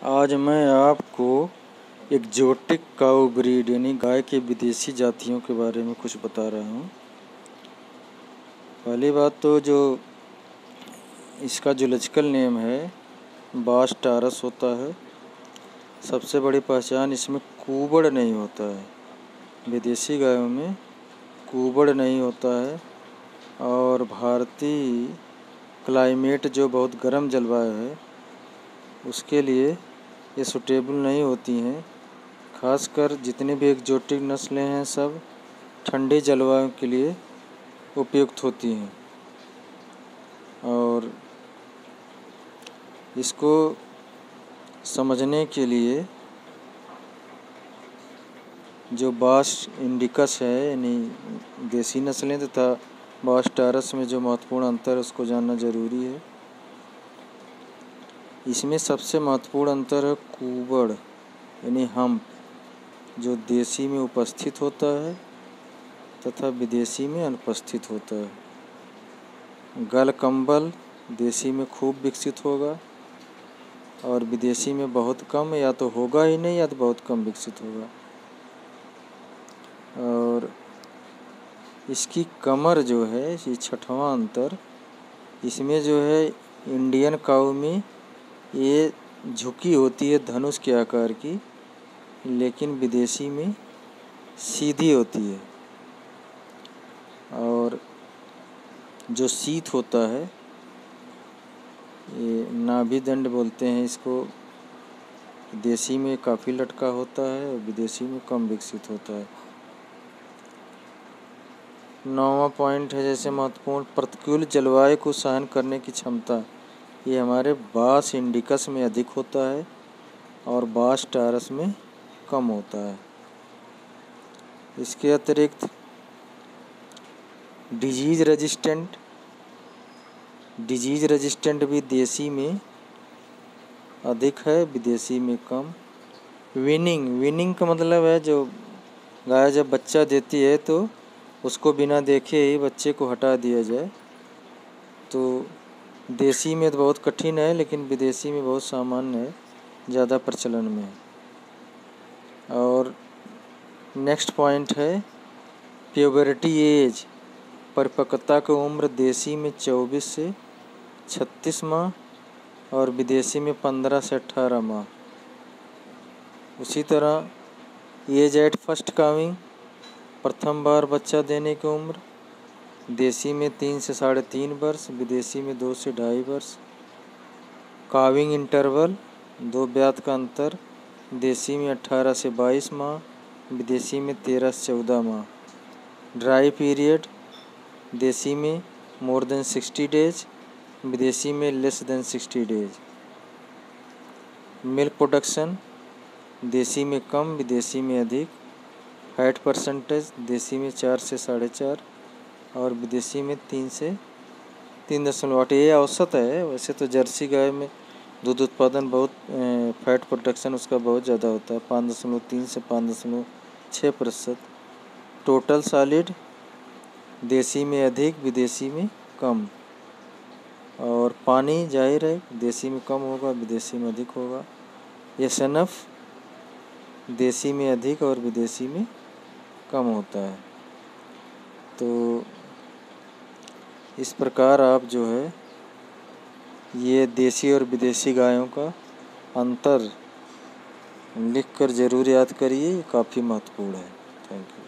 आज मैं आपको एक्जोटिक काऊ ब्रीड यानी गाय के विदेशी जातियों के बारे में कुछ बता रहा हूँ। पहली बात तो जो इसका जूलॉजिकल नेम है बास टारस होता है। सबसे बड़ी पहचान इसमें कूबड़ नहीं होता है। विदेशी गायों में कूबड़ नहीं होता है और भारतीय क्लाइमेट जो बहुत गर्म जलवायु है उसके लिए ये सूटेबल नहीं होती हैं। खासकर जितनी भी एक्जोटिक नस्लें हैं सब ठंडी जलवायु के लिए उपयुक्त होती हैं। और इसको समझने के लिए जो बास इंडिकस है यानी देसी नस्लें तथा बास टारस में जो महत्वपूर्ण अंतर है उसको जानना ज़रूरी है। इसमें सबसे महत्वपूर्ण अंतर है कूबड़ यानी हम्प, जो देसी में उपस्थित होता है तथा विदेशी में अनुपस्थित होता है। गलकंबल देसी में खूब विकसित होगा और विदेशी में बहुत कम, या तो होगा ही नहीं या तो बहुत कम विकसित होगा। और इसकी कमर जो है, ये छठवां अंतर, इसमें जो है इंडियन काऊ में ये झुकी होती है धनुष के आकार की, लेकिन विदेशी में सीधी होती है। और जो सीत होता है, ये नाभि दंड बोलते हैं इसको, देसी में काफ़ी लटका होता है और विदेशी में कम विकसित होता है। 9वां पॉइंट है जैसे महत्वपूर्ण प्रतिकूल जलवायु को सहन करने की क्षमता। ये हमारे बास इंडिकस में अधिक होता है और बास टारस में कम होता है। इसके अतिरिक्त डिजीज़ रेजिस्टेंट भी देसी में अधिक है, विदेशी में कम। विनिंग का मतलब है जो गाय जब बच्चा देती है तो उसको बिना देखे ही बच्चे को हटा दिया जाए। तो देसी में तो बहुत कठिन है लेकिन विदेशी में बहुत सामान्य है, ज़्यादा प्रचलन में है। और नेक्स्ट पॉइंट है प्यूबरिटी एज, परिपक्वता की उम्र देसी में 24 से 36 माह और विदेशी में 15 से 18 माह। उसी तरह एज एट फर्स्ट काविंग, प्रथम बार बच्चा देने की उम्र, देसी में 3 से 3.5 वर्ष, विदेशी में 2 से 2.5 वर्ष। काविंग इंटरवल, 2 ब्यात का अंतर, देसी में 18 से 22 माह, विदेशी में 13 से 14 माह। ड्राई पीरियड, देसी में मोर देन 60 डेज, विदेशी में less than 60 days. Milk production, देसी में कम, विदेशी में अधिक। फैट परसेंटेज, देसी में 4 से 4.5 और विदेशी में 3 से 3.8। ये औसत है। वैसे तो जर्सी गाय में दूध उत्पादन बहुत फैट प्रोडक्शन उसका बहुत ज़्यादा होता है, 5.3 से 5.6%। टोटल सॉलिड, देसी में अधिक, विदेशी में कम। और पानी जाहिर है देसी में कम होगा, विदेशी में अधिक होगा। एसएनएफ देसी में अधिक और विदेशी में कम होता है। तो इस प्रकार आप जो है ये देसी और विदेशी गायों का अंतर लिखकर ज़रूर याद करिए, ये काफ़ी महत्वपूर्ण है। Thank you.